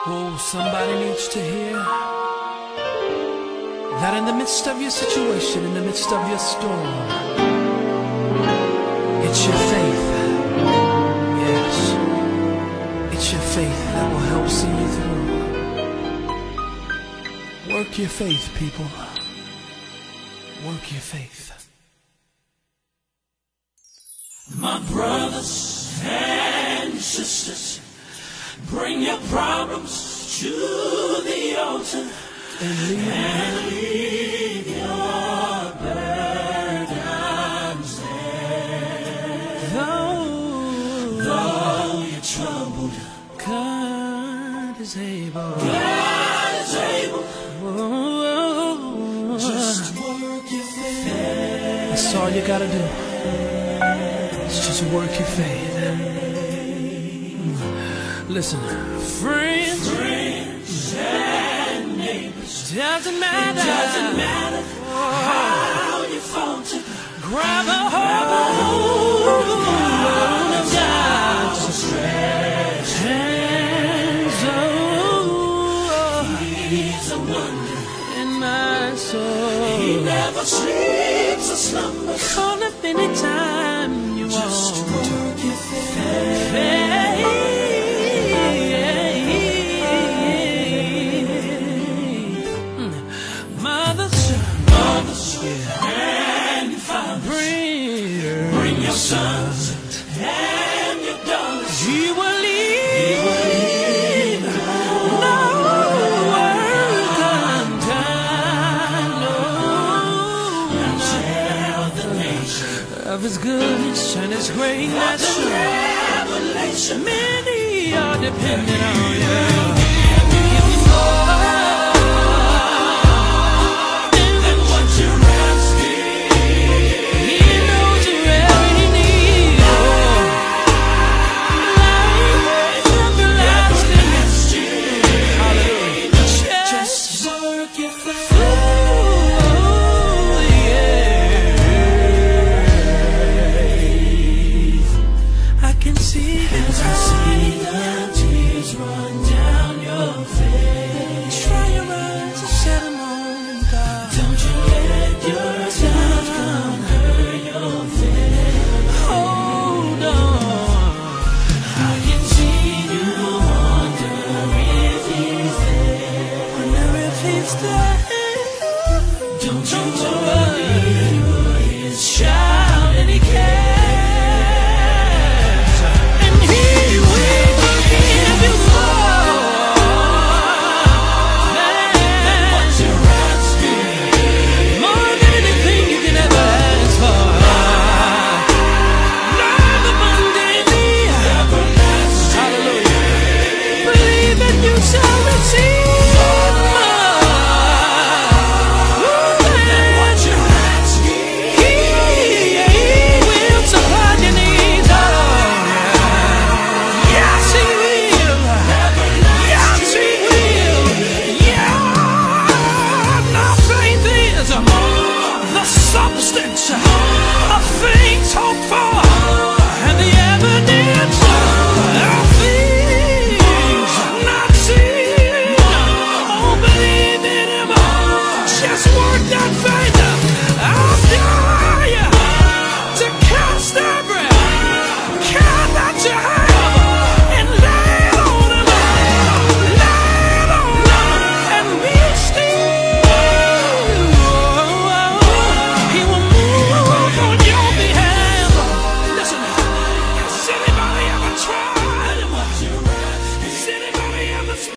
Oh, somebody needs to hear that in the midst of your situation, in the midst of your storm, it's your faith. Yes, it's your faith that will help see you through. Work your faith, people. Work your faith. My brothers and sisters, bring your problems to the altar and leave your burdens there. Though you're troubled, God is able. God is able. Oh, just work your faith. That's all you gotta do. It's just work your faith. Listen, friends and neighbors, doesn't matter how you falter. Grab a hold of God's hands. Oh, He's a wonder in my soul. He never sleeps or slumbers. Call him anytime you want. Just work your faith. Mothers and fathers, bring your sons and your daughters. He will leave no work undone. Now tell the nation of His goodness and His greatness. revelation. Many are dependent on